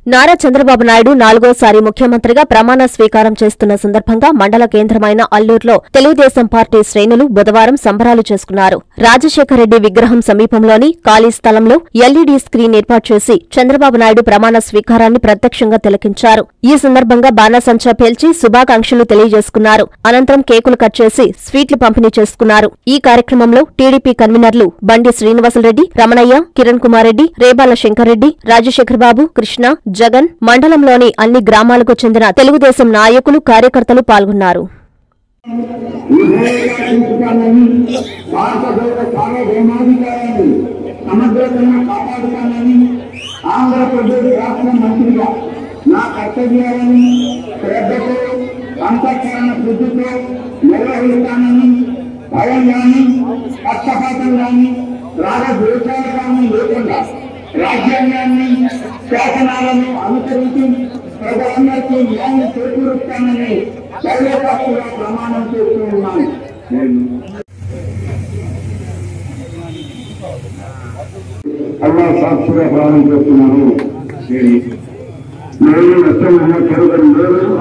నారా చంద్రబాబు నాయుడు నాలుగోసారి ముఖ్యమంత్రిగా ప్రమాణ స్వీకారం చేస్తున్న సందర్భంగా మండల కేంద్రమైన అల్లూరులో తెలుగుదేశం పార్టీ శ్రేణులు బుధవారం సంబరాలు చేసుకున్నారు. రాజశేఖర రెడ్డి విగ్రహం సమీపంలోని ఖాళీ స్థలంలో ఎల్ఈడీ స్క్రీన్ ఏర్పాటు చేసి చంద్రబాబు నాయుడు ప్రమాణ స్వీకారాన్ని ప్రత్యక్షంగా తిలకించారు. ఈ సందర్భంగా బాణాసంచా పేల్చి శుభాకాంక్షలు తెలియజేసుకున్నారు. అనంతరం కేకులు కట్ చేసి స్వీట్లు పంపిణీ చేసుకున్నారు. ఈ కార్యక్రమంలో టీడీపీ కన్వీనర్లు బండి శ్రీనివాసులరెడ్డి, రమణయ్య, కిరణ్ కుమార్ రెడ్డి, రేబాల శంకర్రెడ్డి, రాజశేఖరబాబు, కృష్ణ, జగన్, మండలంలోని అన్ని గ్రామాలకు చెందిన తెలుగుదేశం నాయకులు, కార్యకర్తలు పాల్గొన్నారు. రాజ్యాంగాన్ని శాసనాలను అనుసరించి ప్రజలందరికీ న్యాయం చేకూరుస్తానని దైవసాక్షిగా ప్రమాణం చేస్తూ ఉన్నాను. అల్లా సాక్షిగా ప్రమాణం చేస్తున్నాను. నేను నష్టమైన చెరువు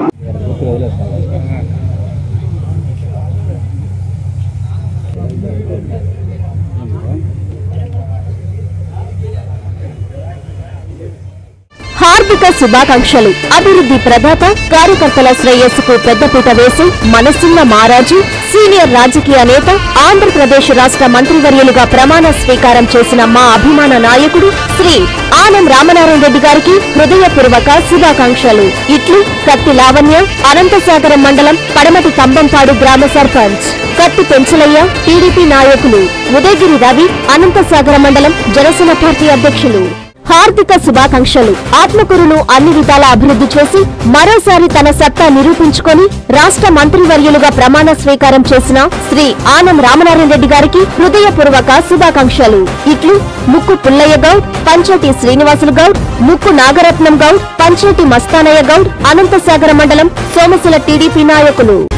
హార్దిక శుభాకాంక్షలు. అభివృద్ధి ప్రదాత, కార్యకర్తల శ్రేయస్సుకు పెద్దపీట వేసి మనసున్న మారాజు, సీనియర్ రాజకీయ నేత, ఆంధ్రప్రదేశ్ రాష్ట్ర మంత్రివర్యులుగా ప్రమాణ స్వీకారం చేసిన మా అభిమాన నాయకుడు శ్రీ ఆనం రామనారాయణ రెడ్డి గారికి హృదయపూర్వక శుభాకాంక్షలు. ఇట్లు కత్తి లావణ్య, అనంతసాగరం మండలం పడమటి కంబంపాడు గ్రామ సర్పంచ్. కత్తి పెంచలయ్య, టీడీపీ నాయకులు. ఉదయగిరి రవి, అనంతసాగర మండలం జనసేన పార్టీ అధ్యక్షులు. హార్దిక శుభాకాంక్షలు. ఆత్మకూరును అన్ని విధాల అభివృద్ధి చేసి మరోసారి తన సత్తా నిరూపించుకొని రాష్ట్ర మంత్రివర్యులుగా ప్రమాణ స్వీకారం చేసిన శ్రీ ఆనం రామనారాయణ రెడ్డి గారికి హృదయపూర్వక శుభాకాంక్షలు. ఇట్లు ముక్కు పుల్లయ్య గౌడ్, పంచేటి శ్రీనివాసులు గౌడ్, ముక్కు నాగరత్నం గౌడ్, పంచేటి మస్తానయ్య గౌడ్, అనంతసాగర మండలం సోమశిల టీడీపీ నాయకులు.